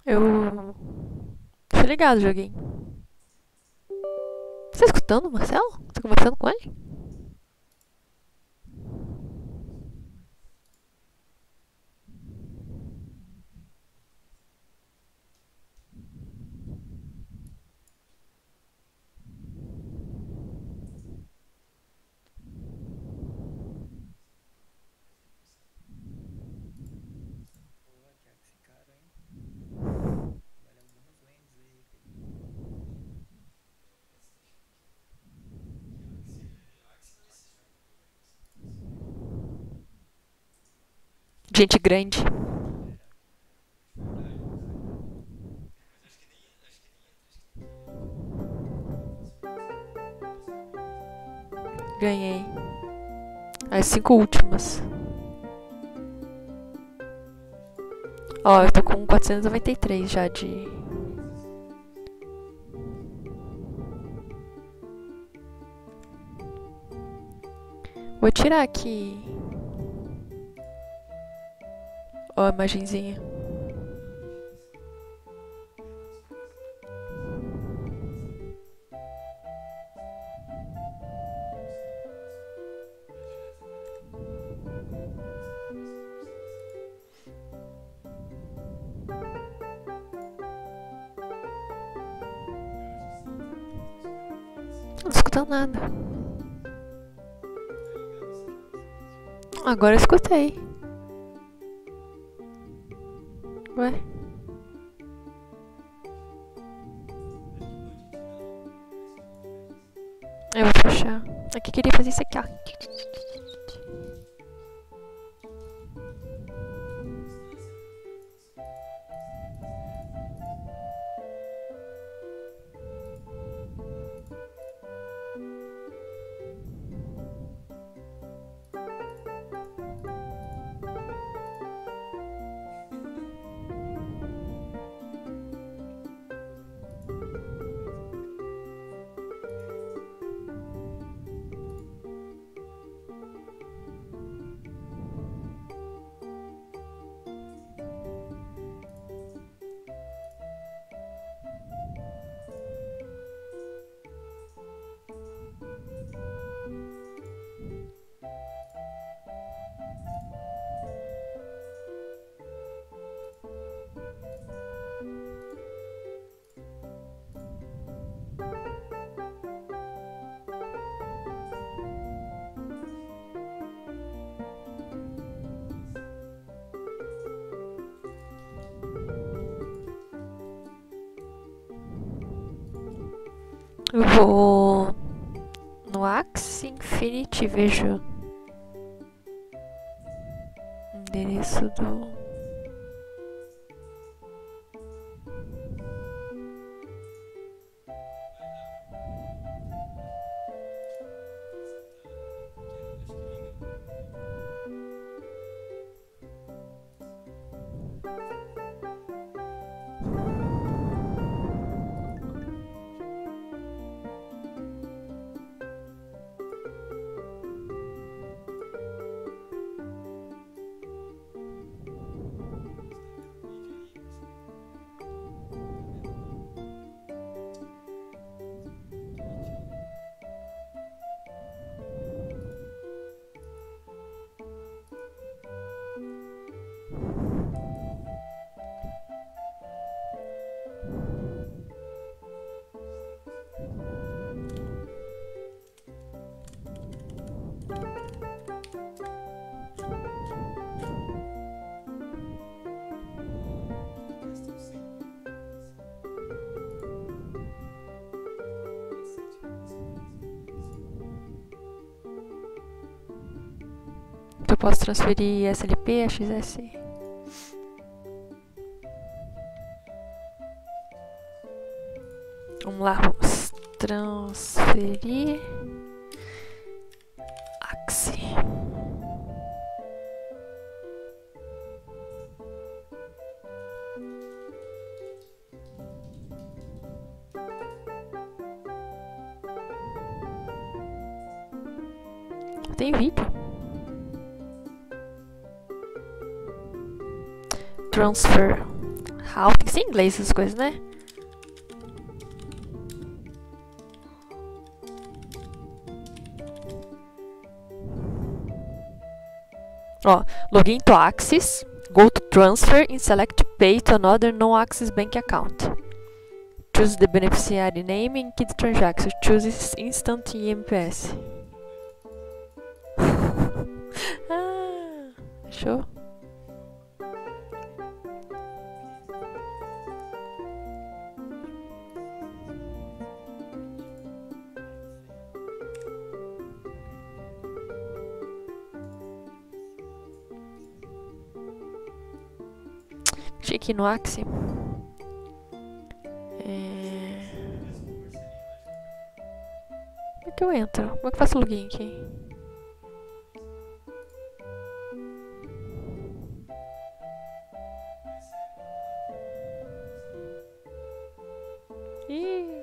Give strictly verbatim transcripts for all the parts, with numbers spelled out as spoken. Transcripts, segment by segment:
Eu... Tô ligado, joguei. Você tá escutando o Marcelo? Tá conversando com ele? Gente grande. Ganhei. As cinco últimas. Ó, eu tô com quatrocentos e noventa e três já de... Vou tirar aqui. Ó a imagenzinha. Não tô escutando nada. Agora eu escutei. Ué? Eu vou fechar. Aqui queria fazer isso aqui, ó. Eu vou no Axie Infinity e vejo o endereço do... Eu posso transferir S L P a X S? Vamos lá, vamos transferir Axie. Tem vídeo. Transfer How, tem que ser em inglês essas coisas, né? Ó, login to Axis, go to transfer and select pay to another non-Axis bank account. Choose the beneficiary name and key the transaction. Choose instant E M P S. Ah, show. Deixa eu ir aqui no Axie. É... Como é que eu entro? Como é que eu faço login aqui? Ih.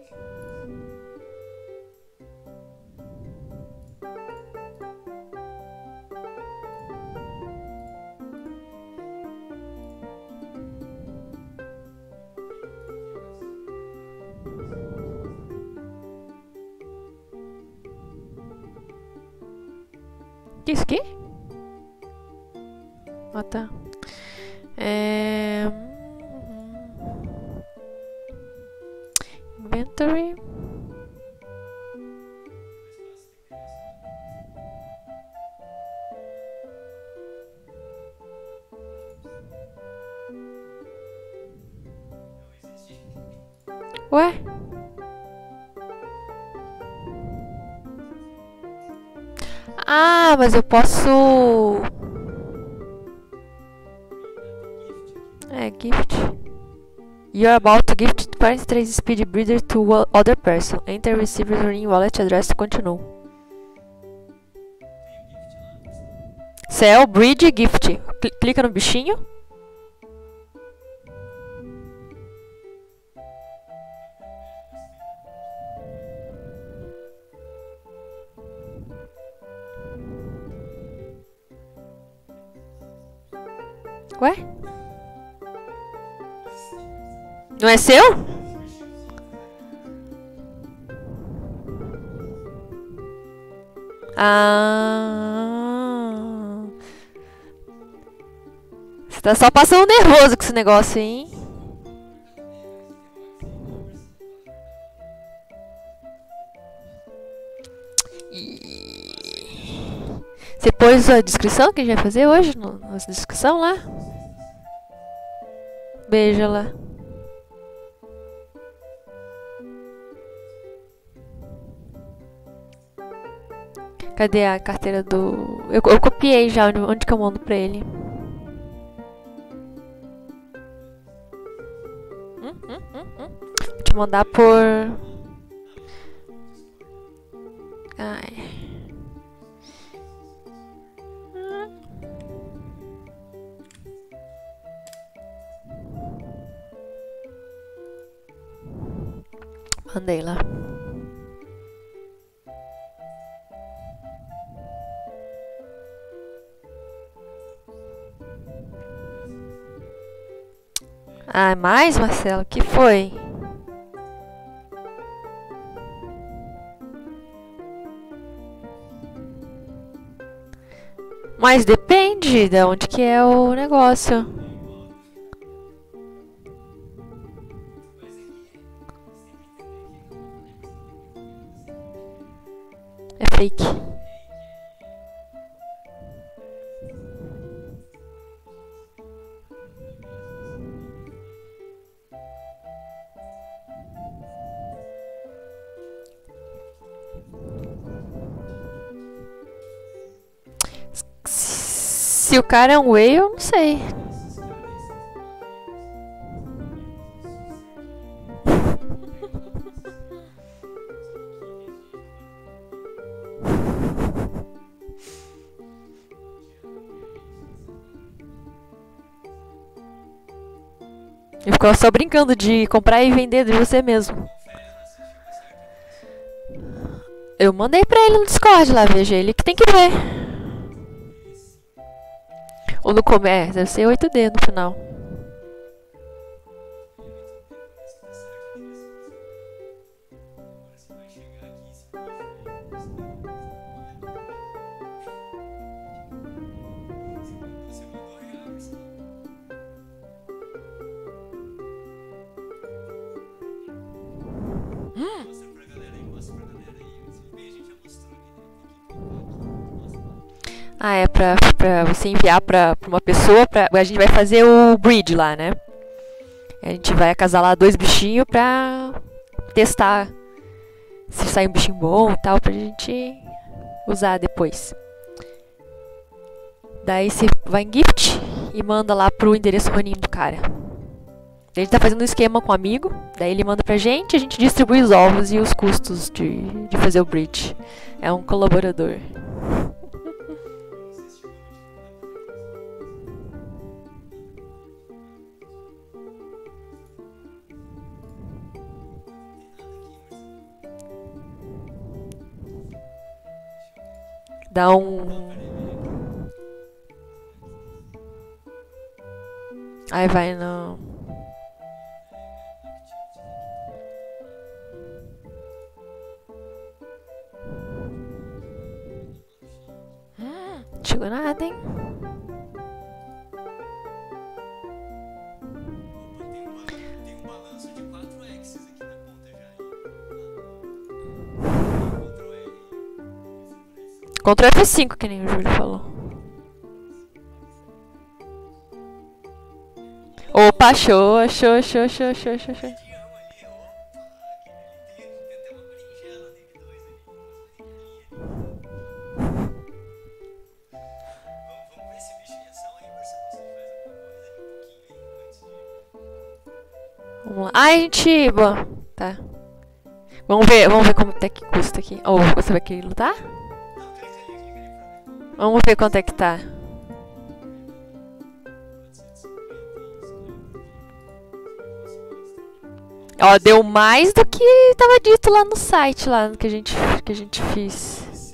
Que isso aqui? Ah, tá. É... Inventory. Ué? Ah, mas eu posso... É, gift. You're about to gift twenty-three speed breeder to other person. Enter receiver's ring wallet address to continue. Sell, bridge, gift. Cl- clica no bichinho. Ué? Não é seu? Ah. Você tá só passando nervoso com esse negócio, hein? Você pôs a descrição que a gente vai fazer hoje? No, na descrição lá? Beija lá. Cadê a carteira do... Eu, eu copiei já onde, onde que eu mando pra ele. Hum, hum, hum, hum. Vou te mandar por... Ai... Mandei lá. Ah, mais, Marcelo? Que foi? Mas depende de onde que é o negócio. É fake. Se o cara é um whale, eu não sei. Eu ficava só brincando de comprar e vender de você mesmo. Eu mandei pra ele no Discord lá, veja, ele que tem que ver. Ou no começo, deve ser oito D no final. Ah, é pra, pra você enviar pra, pra uma pessoa. Pra, a gente vai fazer o breed lá, né? A gente vai acasalar dois bichinhos pra testar se sai um bichinho bom e tal, pra gente usar depois. Daí você vai em gift e manda lá pro endereço Ronin do cara. Ele tá fazendo um esquema com um amigo, daí ele manda pra gente, a gente distribui os ovos e os custos de, de fazer o breed. É um colaborador. Dá um... Aí vai no... Hum, não chegou nada, hein? Tem um balanço de quatro axes aqui na ponta já. Ctrl F cinco, que nem o Júlio falou. Opa, show, show, show, show, show, show, show. Vamos lá. Ai, gente, bom, tá. Vamos ver, vamos ver como é que custa aqui. Ou oh, você vai querer lutar? Vamos ver quanto é que tá. Ó, deu mais do que tava dito lá no site lá que a gente que a gente fez.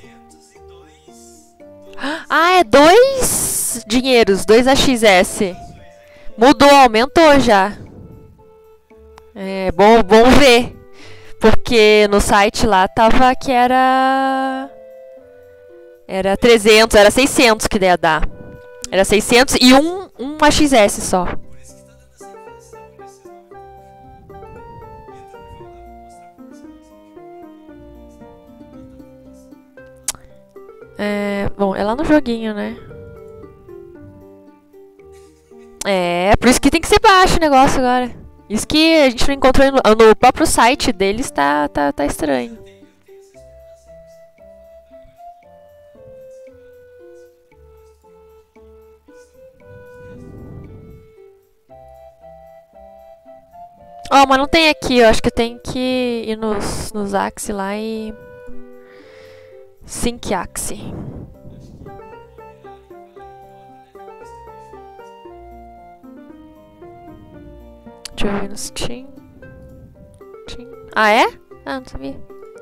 Ah, é dois dinheiros, dois A X S. Mudou, aumentou já. É bom, bom ver. Porque no site lá tava que era... Era trezentos, era seiscentos que ia dar. Era seiscentos e um, um A X S só. É, bom, é lá no joguinho, né? É, por isso que tem que ser baixo o negócio agora. Isso que a gente não encontrou no, no próprio site deles, tá, tá, tá estranho. Ó, oh, mas não tem aqui, eu acho que tem que ir nos, nos Axie lá e... Sync Axie. Deixa eu ver no Steam. Steam. Ah, é? Ah, não sabia.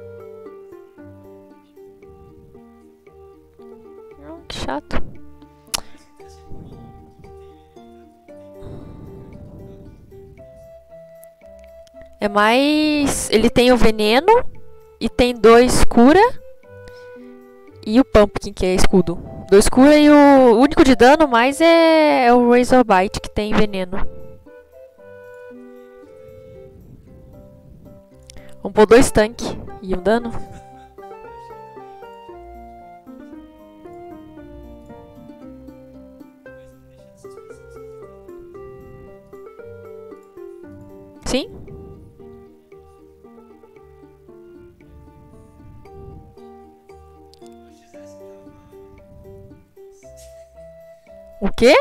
Não, que chato. É mais... Ele tem o veneno e tem dois cura e o pumpkin, que é escudo. Dois cura e o, o único de dano mais é, é o Razor Bite, que tem veneno. Vamos pôr dois tanques e um dano. Sim? O quê?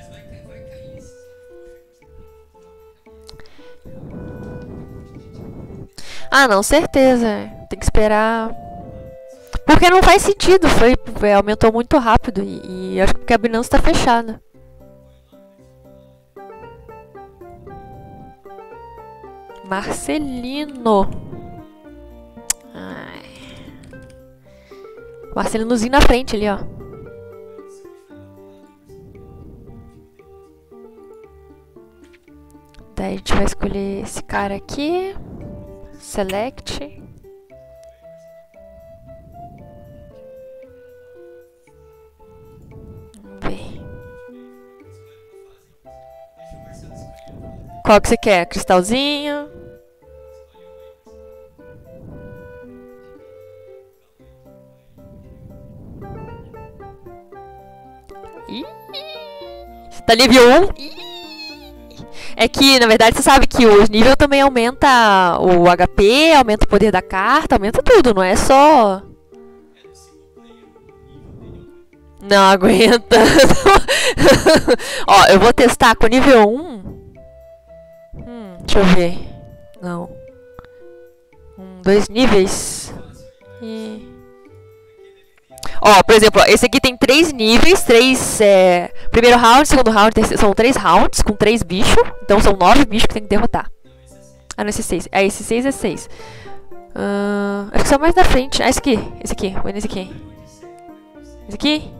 Ah, não, certeza. Tem que esperar. Porque não faz sentido, foi, é, aumentou muito rápido e, e acho que a Binance tá fechada. Marcelino. Ai. Marcelinozinho na frente ali, ó. Daí a gente vai escolher esse cara aqui. Select. Qual que você quer? Cristalzinho? Ih, tá nível um? Ih. É que, na verdade, você sabe que o nível também aumenta o H P, aumenta o poder da carta, aumenta tudo, não é só... Não aguenta. Ó, eu vou testar com nível um. Hum, deixa eu ver. Não. Um, dois níveis. E... Ó, por exemplo, ó, esse aqui tem três níveis, três, é... primeiro round, segundo round, terceiro, são três rounds com três bichos, então são nove bichos que tem que derrotar. Ah, não, esse seis. Ah, esse seis é seis. Uh, acho que são mais da frente. Ah, esse aqui, esse aqui, vou nesse aqui. Esse aqui?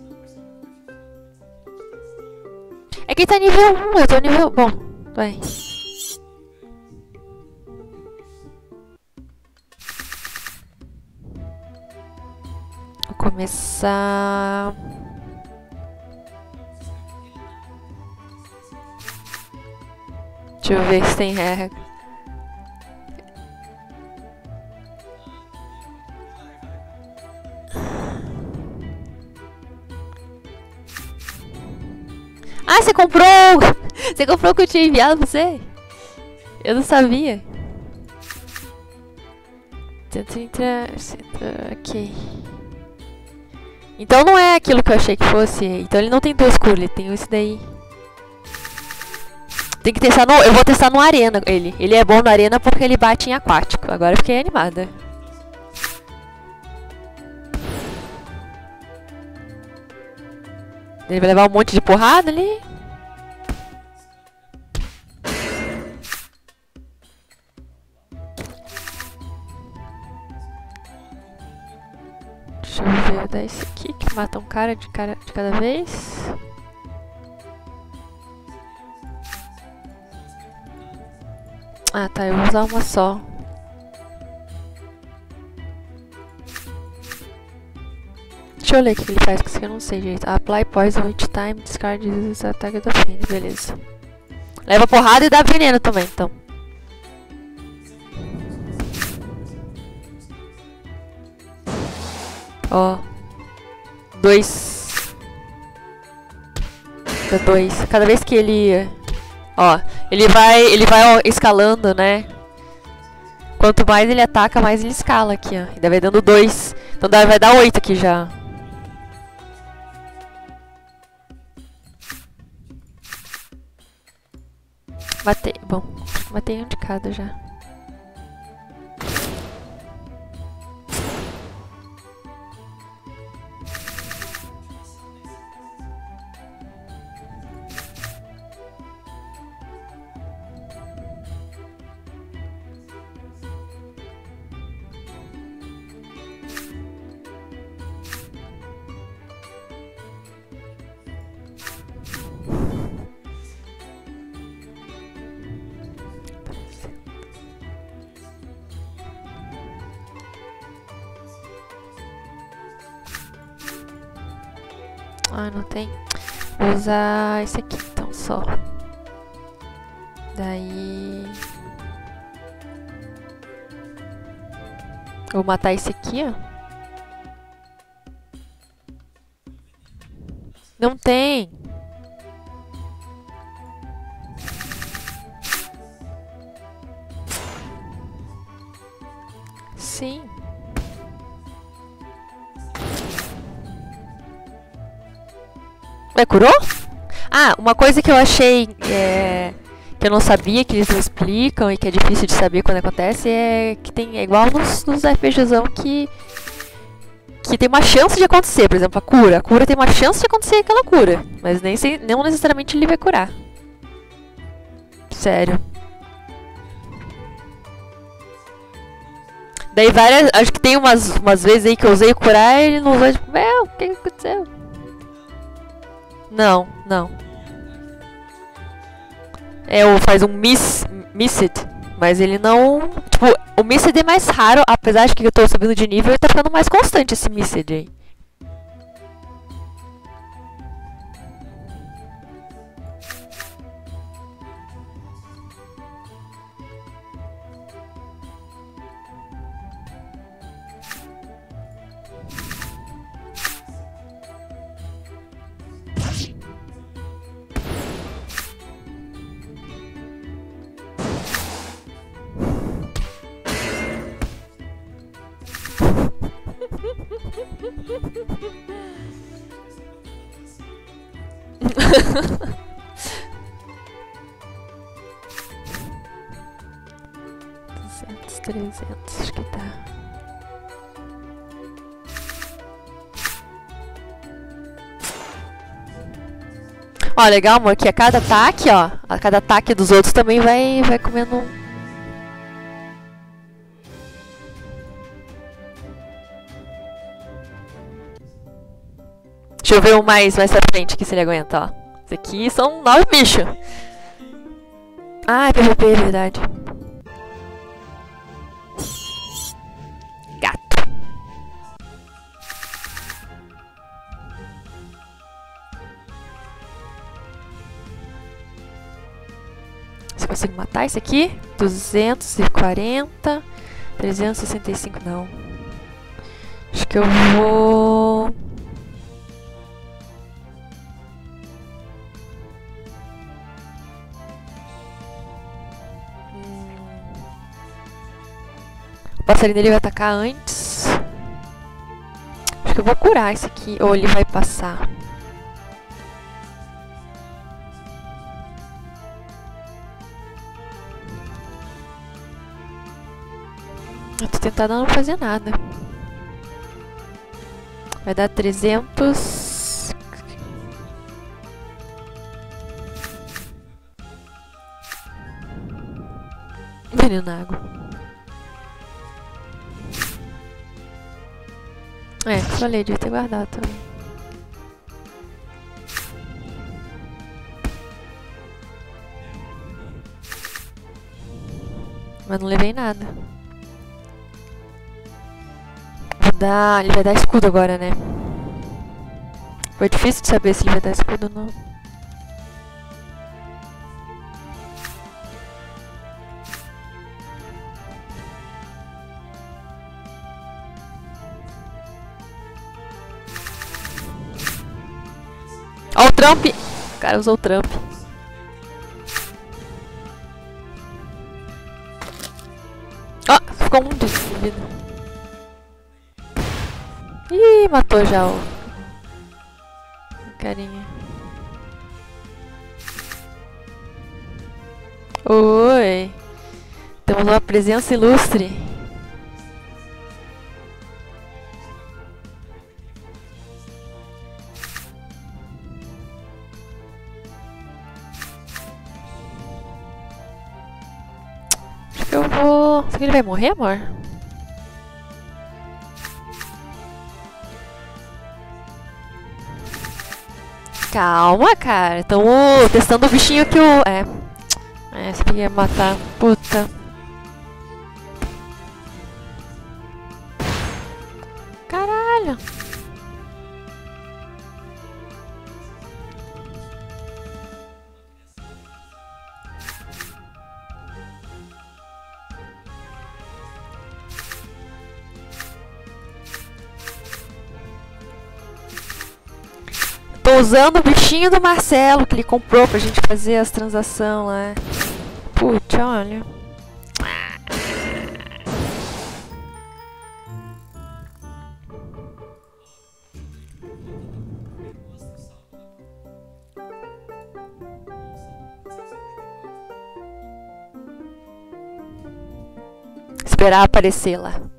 É que tá nível um, eu tô nível... Bom, vai. Vou começar... Deixa eu ver se tem regra. Ah, você comprou! Você comprou o que eu tinha enviado pra você? Eu não sabia. Tenta entrar... Ok. Então não é aquilo que eu achei que fosse. Então ele não tem duas cores, ele tem esse daí. Tem que testar no... Eu vou testar no arena ele. Ele é bom no arena porque ele bate em aquático. Agora eu fiquei animada. Ele vai levar um monte de porrada ali. Deixa eu ver, vou dar esse aqui que mata um cara de, cara de cada vez. Ah tá, eu vou usar uma só. Deixa eu ler o que ele faz, porque eu não sei direito. Apply poison each time, discard this attack do fim. Beleza. Leva porrada e dá veneno também, então. Ó. Dois. Dá dois. Cada vez que ele... Ó, ele vai, ele vai ó, escalando, né? Quanto mais ele ataca, mais ele escala aqui, ó. Ainda vai dando dois. Então dá, vai dar oito aqui já. Matei, bom, matei um de cada já. Ah, não tem? Vou usar esse aqui então só. Daí... Vou matar esse aqui, ó. Não tem! Sim. É, curou? Ah, uma coisa que eu achei é, que eu não sabia, que eles não explicam e que é difícil de saber quando acontece, é que tem é igual nos, nos RPGzão que que tem uma chance de acontecer, por exemplo, a cura. A cura tem uma chance de acontecer aquela cura, mas nem sei, não necessariamente ele vai curar. Sério. Daí várias, acho que tem umas, umas vezes aí que eu usei curar e ele não usou, tipo, meu, o que, que aconteceu? Não, não. É, o faz um miss, missed, mas ele não... Tipo, o missed é mais raro, apesar de que eu tô subindo de nível, ele tá ficando mais constante esse missed aí. duzentos, trezentos, acho que tá. Ó, legal, amor, que a cada ataque, ó, a cada ataque dos outros também vai, vai comendo um. Deixa eu ver um mais, mais pra frente que se ele aguenta, ó. Esse aqui são nove bichos. Ah, é P V P, é verdade. Gato. Você consegue matar esse aqui? duzentos e quarenta. trezentos e sessenta e cinco, não. Acho que eu vou... O passarinho dele vai atacar antes. Acho que eu vou curar esse aqui. Ou ele vai passar. Eu tô tentando não fazer nada. Vai dar trezentos. Veneno na água. É, falei, devia ter guardado também. Mas não levei nada. Vou dar... Ele vai dar escudo agora, né? Foi difícil de saber se ele vai dar escudo ou não. Ó o Trump! O cara usou o Trump. Ó, ficou um de vida. Ih, matou já o... o carinha. Oi! Temos uma presença ilustre. Eu vou... Será que ele vai morrer, amor? Calma, cara. Estamos testando o bichinho que o... É. É, esse aqui ia matar. Puta. Caralho. Tô usando o bichinho do Marcelo que ele comprou pra gente fazer as transações lá. Putz, olha. Esperar aparecer lá.